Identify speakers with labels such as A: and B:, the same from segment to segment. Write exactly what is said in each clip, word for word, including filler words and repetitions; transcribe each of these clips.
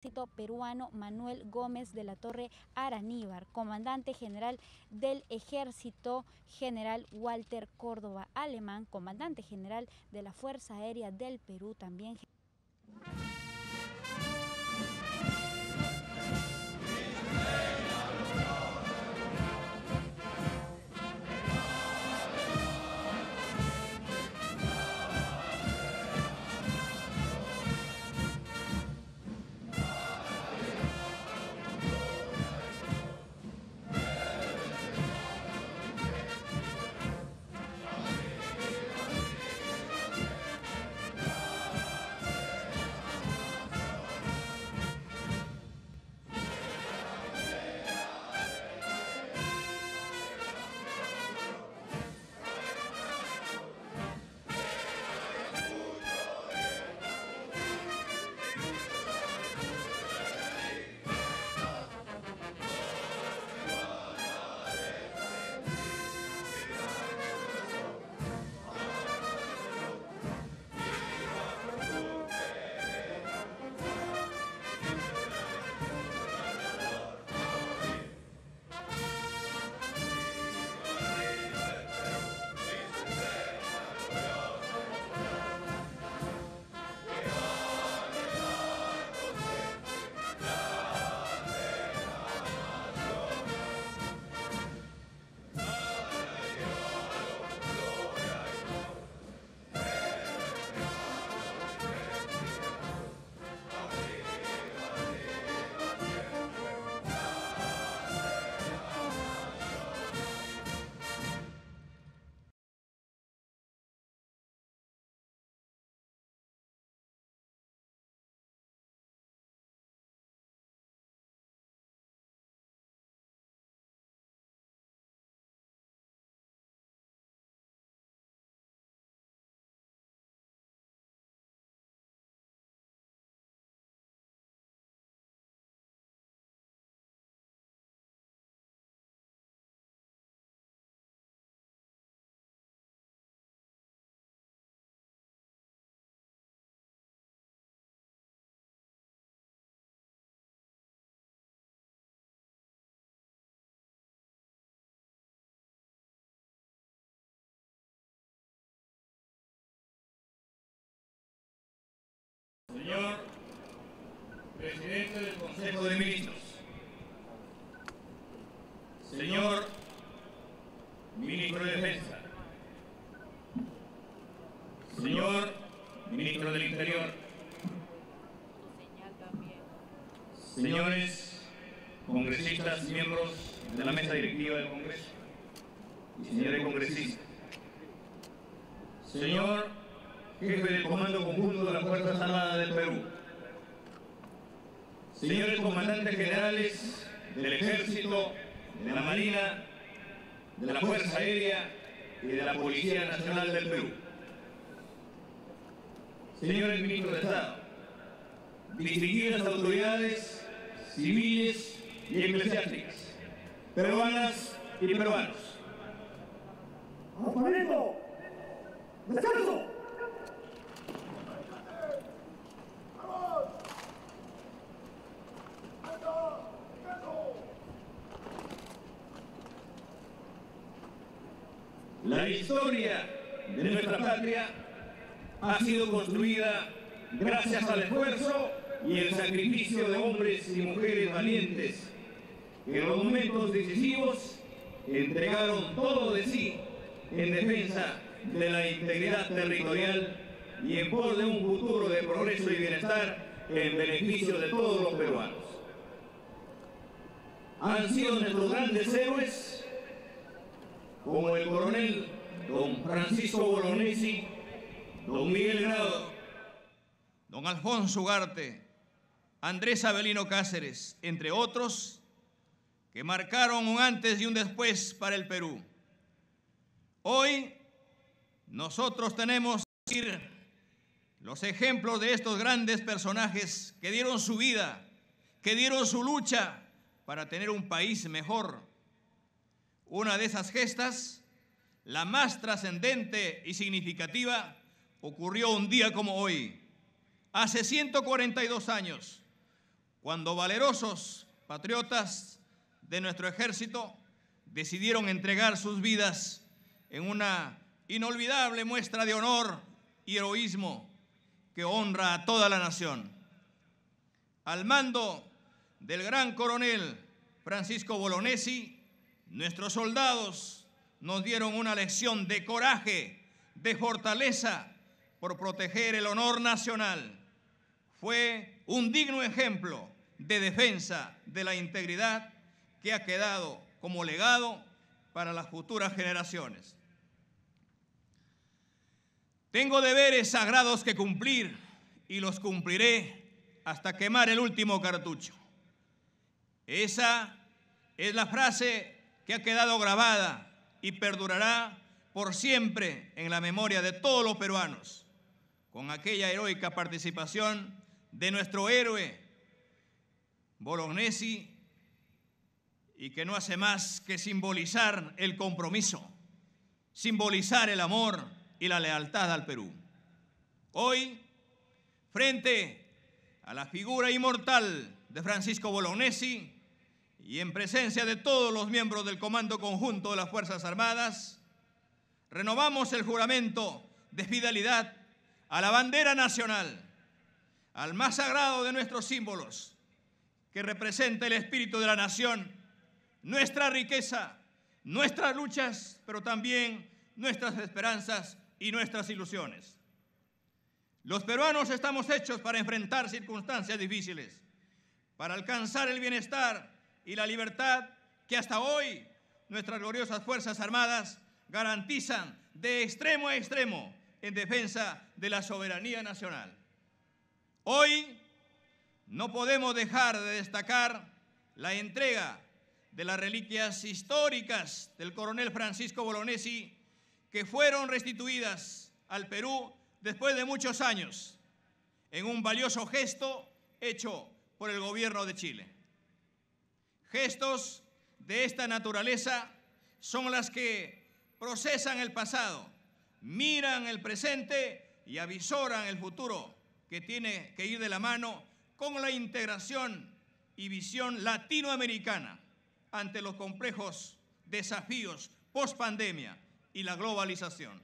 A: ejército peruano Manuel Gómez de la Torre Araníbar, comandante general del ejército general Walter Córdoba Alemán, comandante general de la Fuerza Aérea del Perú también.
B: Señor Presidente del Consejo de Ministros, señor Ministro de Defensa, señor Ministro del Interior, señores congresistas, miembros de la mesa directiva del Congreso y señores congresistas, señor Jefe del Comando Conjunto de las Fuerzas Armadas del Perú, señores comandantes generales del Ejército, de la Marina, de la Fuerza Aérea y de la Policía Nacional del Perú, señores ministros de Estado, distinguidas autoridades civiles y eclesiásticas, peruanas y peruanos.
C: ¡Aparento! ¡Descanso!
B: La historia de nuestra patria ha sido construida gracias al esfuerzo y el sacrificio de hombres y mujeres valientes que en los momentos decisivos entregaron todo de sí en defensa de la integridad territorial y en pos de un futuro de progreso y bienestar en beneficio de todos los peruanos. Han sido nuestros grandes héroes como el coronel don Francisco Bolognesi, don Miguel Grado, don Alfonso Ugarte, Andrés Avelino Cáceres, entre otros, que marcaron un antes y un después para el Perú. Hoy nosotros tenemos que decir los ejemplos de estos grandes personajes que dieron su vida, que dieron su lucha para tener un país mejor. Una de esas gestas, la más trascendente y significativa, ocurrió un día como hoy, hace ciento cuarenta y dos años, cuando valerosos patriotas de nuestro ejército decidieron entregar sus vidas en una inolvidable muestra de honor y heroísmo que honra a toda la nación. Al mando del gran coronel Francisco Bolognesi, nuestros soldados nos dieron una lección de coraje, de fortaleza por proteger el honor nacional. Fue un digno ejemplo de defensa de la integridad que ha quedado como legado para las futuras generaciones. Tengo deberes sagrados que cumplir y los cumpliré hasta quemar el último cartucho. Esa es la frase que ha quedado grabada y perdurará por siempre en la memoria de todos los peruanos, con aquella heroica participación de nuestro héroe Bolognesi, y que no hace más que simbolizar el compromiso, simbolizar el amor y la lealtad al Perú. Hoy, frente a la figura inmortal de Francisco Bolognesi y en presencia de todos los miembros del Comando Conjunto de las Fuerzas Armadas, renovamos el juramento de fidelidad a la bandera nacional, al más sagrado de nuestros símbolos, que representa el espíritu de la nación, nuestra riqueza, nuestras luchas, pero también nuestras esperanzas y nuestras ilusiones. Los peruanos estamos hechos para enfrentar circunstancias difíciles, para alcanzar el bienestar y la libertad que hasta hoy nuestras gloriosas Fuerzas Armadas garantizan de extremo a extremo en defensa de la soberanía nacional. Hoy no podemos dejar de destacar la entrega de las reliquias históricas del coronel Francisco Bolognesi, que fueron restituidas al Perú después de muchos años, en un valioso gesto hecho por el gobierno de Chile. Gestos de esta naturaleza son las que procesan el pasado, miran el presente y avisoran el futuro, que tiene que ir de la mano con la integración y visión latinoamericana ante los complejos desafíos post-pandemia y la globalización.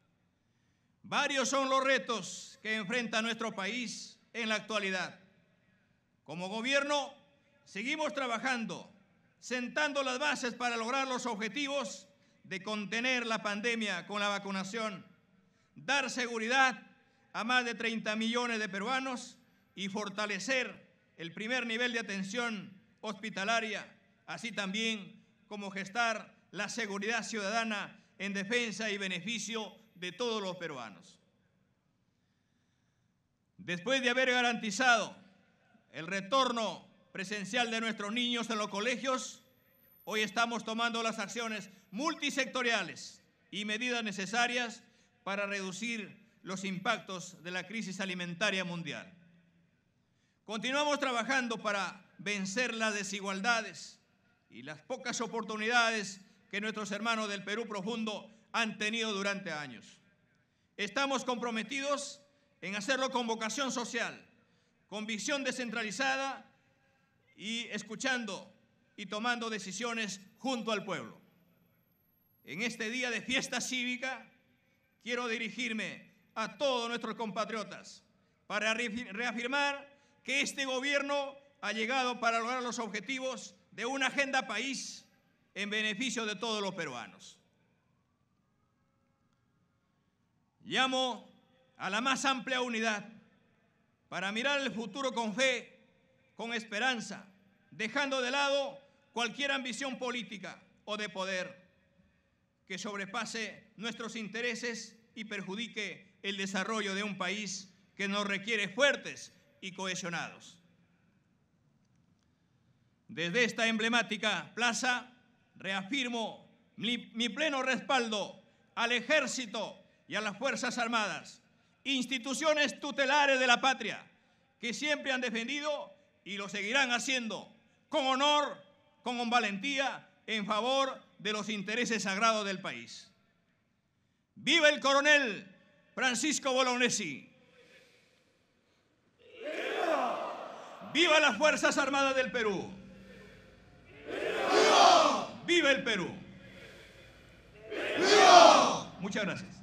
B: Varios son los retos que enfrenta nuestro país en la actualidad. Como gobierno, seguimos trabajando, sentando las bases para lograr los objetivos de contener la pandemia con la vacunación, dar seguridad a más de treinta millones de peruanos y fortalecer el primer nivel de atención hospitalaria, así también como gestar la seguridad ciudadana en defensa y beneficio de todos los peruanos. Después de haber garantizado el retorno presencial de nuestros niños en los colegios, hoy estamos tomando las acciones multisectoriales y medidas necesarias para reducir los impactos de la crisis alimentaria mundial. Continuamos trabajando para vencer las desigualdades y las pocas oportunidades que nuestros hermanos del Perú profundo han tenido durante años. Estamos comprometidos en hacerlo con vocación social, con visión descentralizada y escuchando y tomando decisiones junto al pueblo. En este día de fiesta cívica, quiero dirigirme a todos nuestros compatriotas para reafirmar que este gobierno ha llegado para lograr los objetivos de una agenda país en beneficio de todos los peruanos. Llamo a la más amplia unidad para mirar el futuro con fe, con esperanza, dejando de lado cualquier ambición política o de poder que sobrepase nuestros intereses y perjudique el desarrollo de un país que nos requiere fuertes y cohesionados. Desde esta emblemática plaza reafirmo mi, mi pleno respaldo al Ejército y a las Fuerzas Armadas, instituciones tutelares de la patria, que siempre han defendido y lo seguirán haciendo con honor, con valentía, en favor de los intereses sagrados del país. ¡Viva el coronel Francisco Bolognesi! ¡Viva! ¡Viva las Fuerzas Armadas del Perú! ¡Viva! ¡Viva el Perú! ¡Viva! Muchas gracias.